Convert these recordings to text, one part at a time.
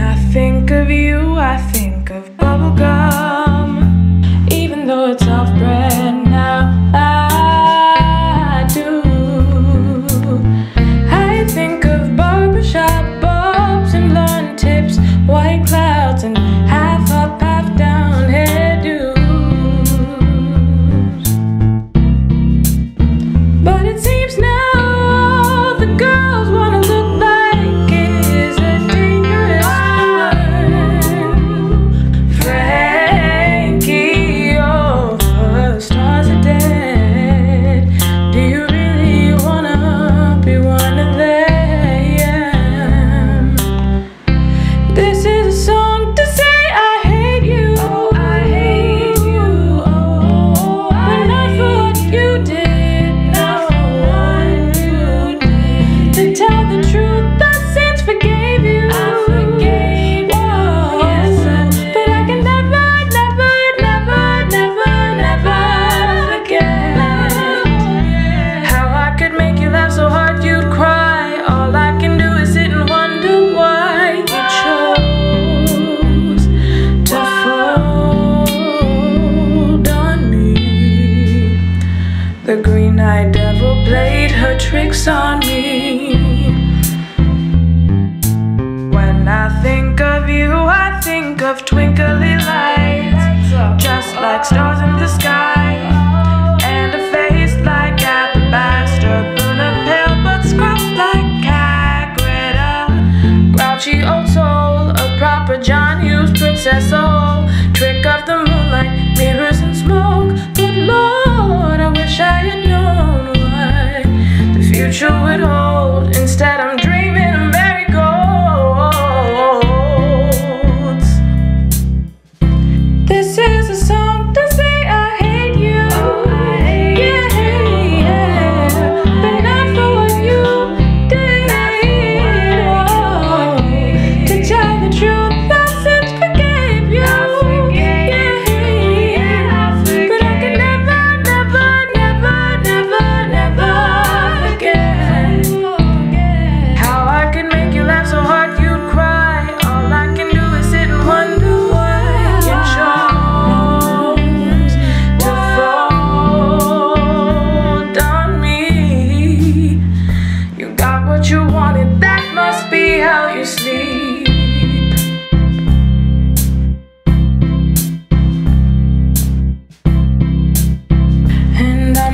I think of you, I think of bubblegum. Even though it's off-brand now, I do. I think of barbershop, bops and blonde tips, white clouds and half up, half down hairdos. But it seems now all the girls wanna look like is a dangerous one. Frankie, oh, the stars are dead. Do you really wanna be one of them? This is a song to say I hate you, I hate you, oh, but not for what you did, not for what you did. To tell the truth, I since forgave you, I forgave you, yes I did. But I can never, never, never, never, never forget how I could make you laugh so hard you'd cry. All I can do is sit and wonder why you chose to fold on me. The green-eyed devil played her tricks on me. When I think of you, I think of twinkly lights, just like stars in the sky, and a face like alabaster, Luna pale but scruffed like Cagretta. Grouchy old soul, a proper John Hughes princess soul, trick of the moonlight, mirrors and smoke. Good Lord, I wish I had known what the future would hold. Instead I'm dreaming of marigolds. This is a song to say I hate you, yeah, but not for what you did, oh. To tell the truth, I since forgave you, yeah, but I can never, never, never, never, never forget how I could make you laugh so hard you'd cry. All I can do is sit and wonder why you chose to fold on me. You got what you wanted, that must be how you sleep. And I'm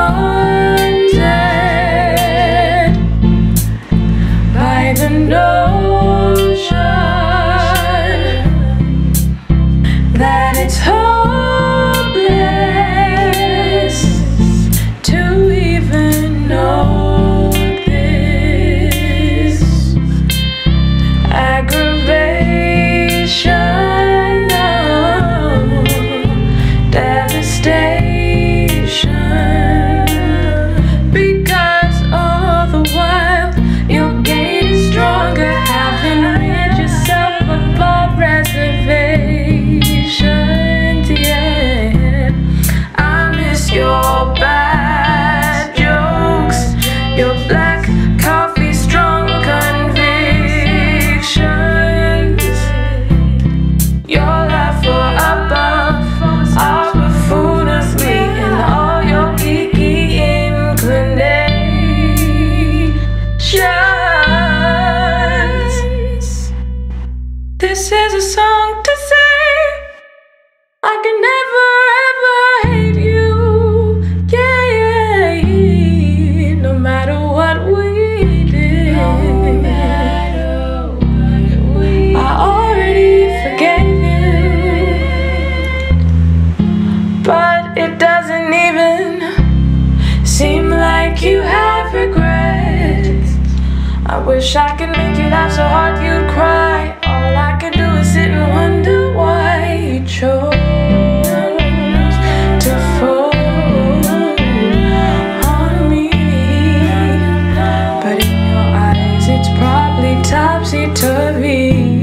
haunted by the notion that it's hopeless to even know this aggravation, no devastation, because all the while your gain is stronger, having rid yourself of all reservations, yeah. I miss your bad jokes, your black coffee strong convictions, your laugh for above, all buffoonery and all your geeky inclinations. This is a song to say I can never ever hate you, yeah, no matter what we did, no matter what we did. I already forgave you, but it doesn't even seem like you have regrets. I wish I could make you laugh so hard you'd cry. All I could do is sit and wonder why you chose to fold on me. But in your eyes it's probably topsy-turvy.